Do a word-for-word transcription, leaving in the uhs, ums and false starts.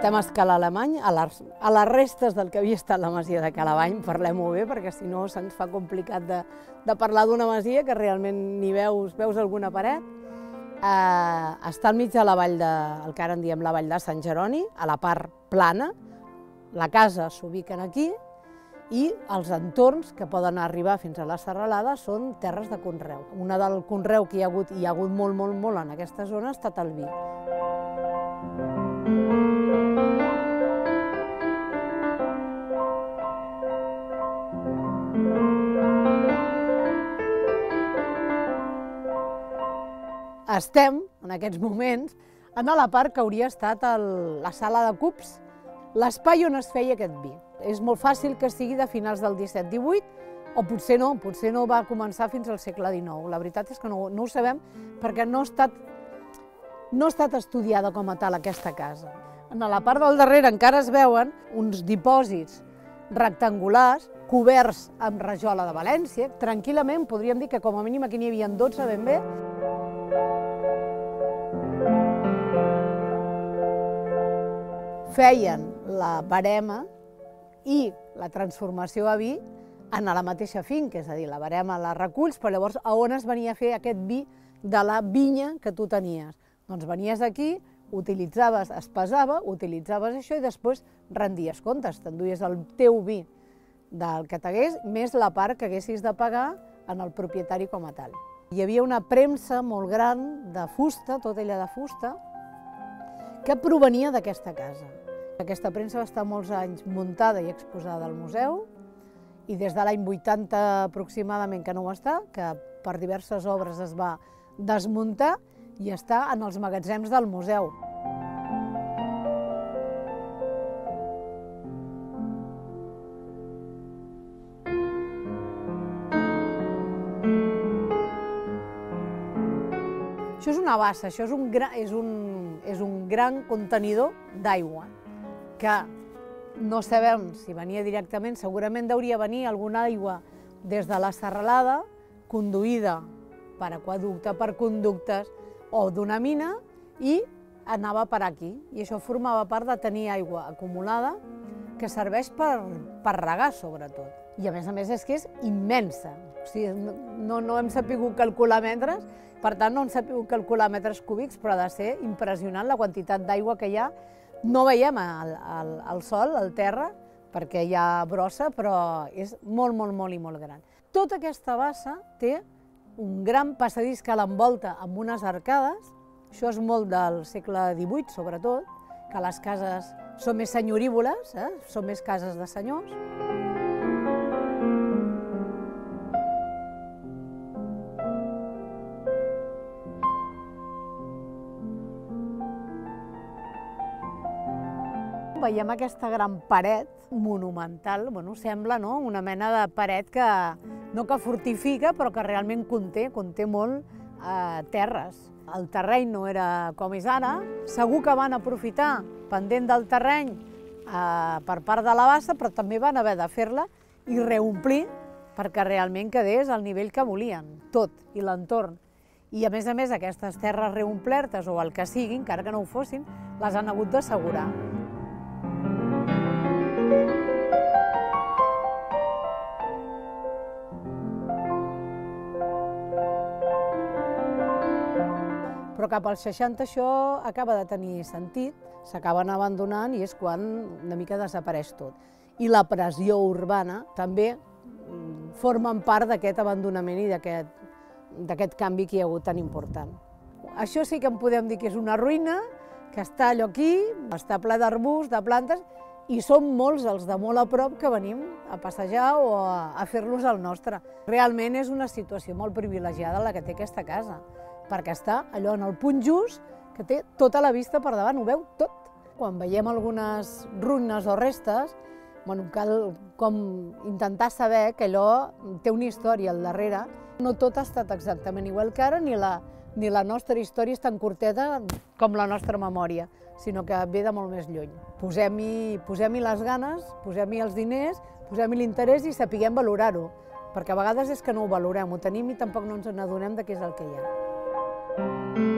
Estem a Cala Alemany, a les, a les restes del que havia estat la masia de Calavany, parlem-ho bé, perquè si no se'ns fa complicat de, de parlar d'una masia que realment ni veus, veus alguna paret. Eh, està al mig de la vall de, el que ara en diem la vall de Sant Jeroni, a la part plana. La casa s'ubiquen aquí i els entorns que poden arribar fins a la serralada són terres de conreu. Una del conreu que hi ha hagut, hi ha hagut molt, molt, molt en aquesta zona ha estat el vi. Estem, en aquests moments, en la part que hauria estat el, la sala de cups, l'espai on es feia aquest vi. És molt fàcil que sigui de finals del disset divuit, o potser no, potser no va començar fins al segle dinou. La veritat és que no, no ho sabem perquè no ha estat, no ha estat estudiada com a tal aquesta casa. En la part del darrere encara es veuen uns dipòsits rectangulars coberts amb rajola de València. Tranquil·lament podríem dir que com a mínim aquí n'hi havia dotze ben bé. Feien la barema i la transformació a vi en la mateixa finca, és a dir, la barema la reculls, però llavors a on es venia a fer aquest vi de la vinya que tu tenies? Doncs venies aquí, utilitzaves, es pesava, utilitzaves això i després rendies comptes, t'enduies el teu vi del que t'hagués, més la part que haguessis de pagar en el propietari com a tal. Hi havia una premsa molt gran de fusta, tota ella de fusta, que provenia d'aquesta casa. Aquesta premsa va estar molts anys muntada i exposada al museu i des de l'any vuitanta aproximadament que no ho està, que per diverses obres es va desmuntar i està en els magatzems del museu. Això és una bassa, això és un, gran, és un, és un gran contenidor d'aigua, que no sabem si venia directament, segurament hauria venir alguna aigua des de la serralada, conduïda per aquaducte, per conductes o d'una mina, i anava per aquí. I això formava part de tenir aigua acumulada que serveix per, per regar, sobretot. I a més a més és que és immensa. O sigui, no, no hem sabut calcular metres, per tant no hem sabut calcular metres cúbics, però ha de ser impressionant la quantitat d'aigua que hi ha. No veiem el, el, el sol, el terra, perquè hi ha brossa, però és molt, molt, molt i molt gran. Tota aquesta bassa té un gran passadís que l'envolta amb unes arcades. Això és molt del segle divuit, sobretot, que les cases són més senyorívoles, eh? Són més cases de senyors. Veiem aquesta gran paret monumental, bueno, sembla no? Una mena de paret que no que fortifica, però que realment conté, conté molt eh, terres. El terreny no era com és ara, segur que van aprofitar pendent del terreny eh, per part de la bassa, però també van haver de fer-la i reomplir perquè realment quedés al nivell que volien, tot, i l'entorn. I a més a més aquestes terres reomplertes o el que siguin, encara que no ho fossin, les han hagut d'assegurar. Però cap als seixanta això acaba de tenir sentit, s'acaben abandonant i és quan una mica desapareix tot. I la pressió urbana també formen part d'aquest abandonament i d'aquest canvi que hi ha hagut tan important. Això sí que en podem dir que és una ruïna, que està allò aquí, està ple d'arbusts, de plantes, i som molts els de molt a prop que venim a passejar o a, a fer-los el nostre. Realment és una situació molt privilegiada la que té aquesta casa, perquè està allò en el punt just que té tota la vista per davant, ho veu tot. Quan veiem algunes ruïnes o restes, bueno, cal com intentar saber que allò té una història al darrere. No tot ha estat exactament igual que ara, ni la, ni la nostra història és tan curteta com la nostra memòria, sinó que ve de molt més lluny. Posem-hi posem-hi les ganes, posem-hi els diners, posem-hi l'interès i sapiguem valorar-ho, perquè a vegades és que no ho valorem, ho tenim i tampoc no ens n'adonem de què és el que hi ha.